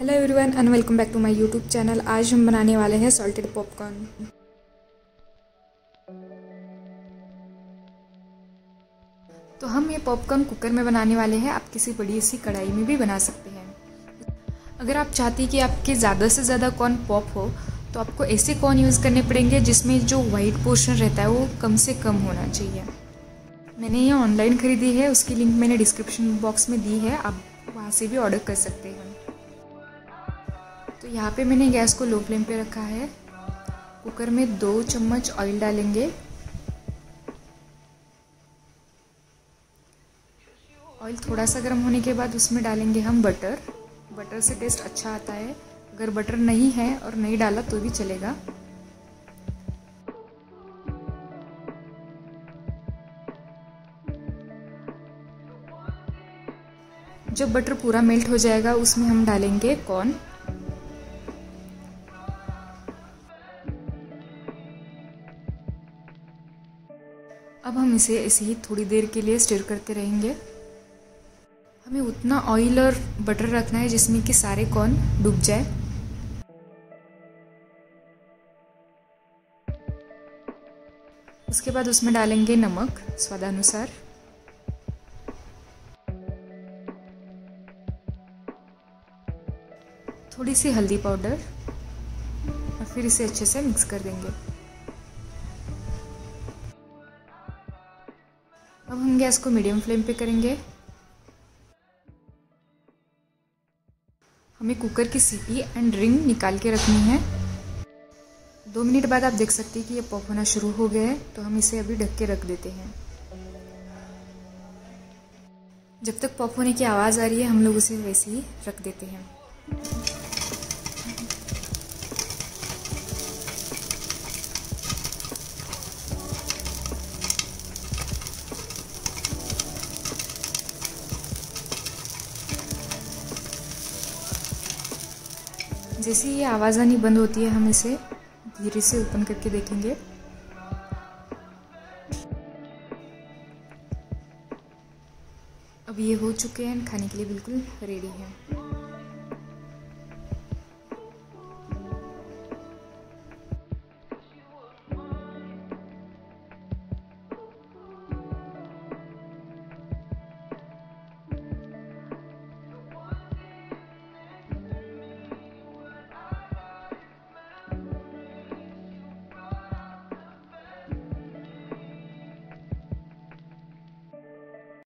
Hello everyone and welcome back to my YouTube channel. आज हम बनाने वाले हैं सॉल्टेड पॉपकॉर्न। तो हम ये पॉपकॉर्न कुकर में बनाने वाले हैं। आप किसी बड़ी सी कढ़ाई में भी बना सकते हैं। अगर आप चाहती हैं कि आपके ज़्यादा से ज़्यादा कॉर्न पॉप हो तो आपको ऐसे कॉर्न यूज़ करने पड़ेंगे जिसमें जो वाइट पोर्शन रहता है वो कम से कम होना चाहिए। मैंने ये ऑनलाइन ख़रीदी है, उसकी लिंक मैंने डिस्क्रिप्शन बॉक्स में दी है, आप वहाँ से भी ऑर्डर कर सकते हैं। तो यहाँ पे मैंने गैस को लो फ्लेम पे रखा है। कुकर में 2 चम्मच ऑयल डालेंगे। ऑयल थोड़ा सा गर्म होने के बाद उसमें डालेंगे हम बटर। बटर से टेस्ट अच्छा आता है। अगर बटर नहीं है और नहीं डाला तो भी चलेगा। जब बटर पूरा मेल्ट हो जाएगा उसमें हम डालेंगे कॉर्न। अब हम इसे ऐसे ही थोड़ी देर के लिए स्टिर करते रहेंगे। हमें उतना ऑयल और बटर रखना है जिसमें कि सारे कॉर्न डूब जाए। उसके बाद उसमें डालेंगे नमक स्वादानुसार। थोड़ी सी हल्दी पाउडर और फिर इसे अच्छे से मिक्स कर देंगे। अब हम गैस को मीडियम फ्लेम पे करेंगे। हमें कुकर की सीटी एंड रिंग निकाल के रखनी है। 2 मिनट बाद आप देख सकते हैं कि ये पॉप होना शुरू हो गया है, तो हम इसे अभी ढक के रख देते हैं। जब तक पॉप होने की आवाज़ आ रही है हम लोग उसे वैसे ही रख देते हैं। जैसे ये आवाज़ आनी बंद होती है हम इसे धीरे से ओपन करके देखेंगे। अब ये हो चुके हैं, खाने के लिए बिल्कुल रेडी हैं।